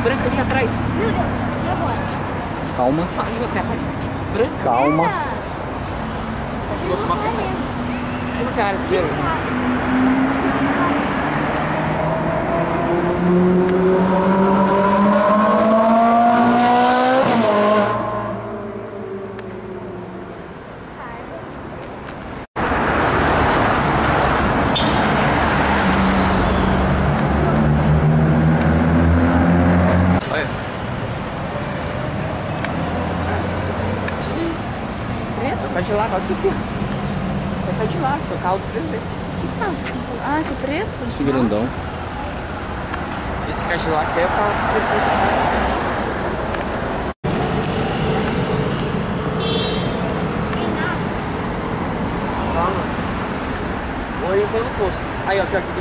branca ali atrás. Meu Deus, e agora? Calma. Ali na Ferrari. Branca. Calma. Nossa, uma Ferrari. Tinha uma Ferrari primeiro. Olha. Preto, Cadillac, olha isso aqui. Isso é Cadillac, é o carro do presidente. Ah, que preto? Esse grandão. Esse Cadillac é o carro do presidente. Calma. Ou ele foi no posto. Aí, ó, pior que